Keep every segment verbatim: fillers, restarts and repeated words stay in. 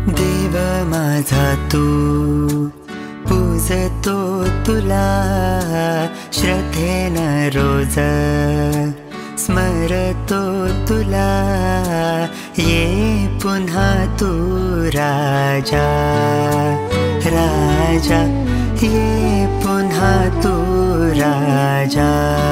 देव माझा तू पूजतो तुला श्रद्धेन रोज स्मरतो तुला ये पुन्हा तू राजा राजा ये पुन्हा तू राजा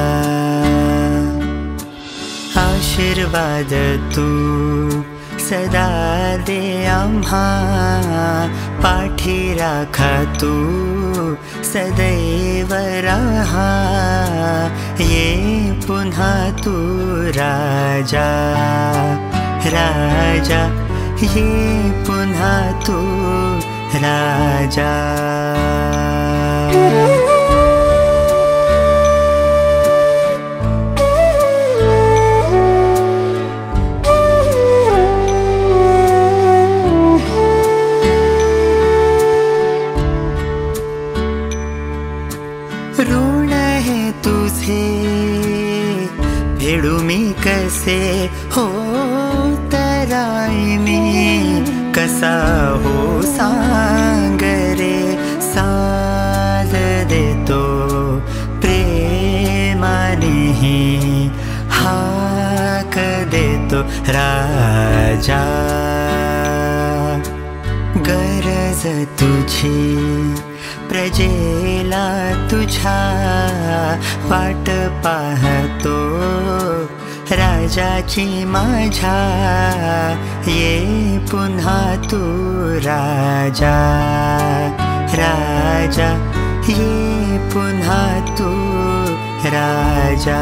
आशीर्वाद तू सदा दे आम्हा पाठी राखा तू सदैव राहा ये पुन्हा तू राजा राजा ये पुन्हा तू राजा ऋण है तुझे फेडू मी कसे हो तराई मी कसा हो सांग रे साथ देतो प्रेमाने हाक देतो राजा गरज तुझी प्रजेला तुझा वाट पाहतो राजाची माझा ये पुन्हा तू राजा राजा ये पुन्हा तू राजा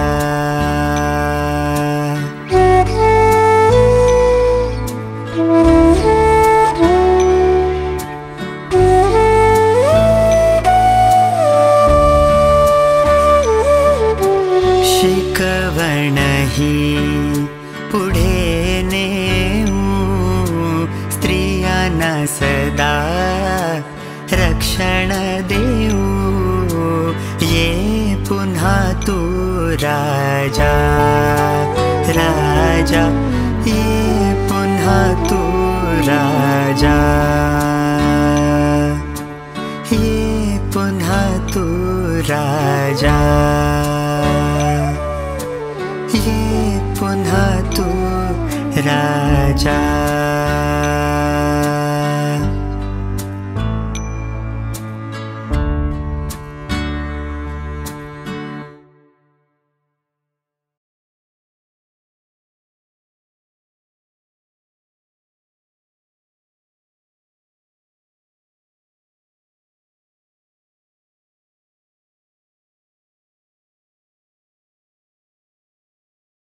शिकवण ही पुढे नेऊ स्त्रियांना सदा रक्षण देऊ ये पुन्हा तू राजा राजा ये पुन्हा तू राजा ये पुन्हा तू राजा ये पुन्हा तू राजा।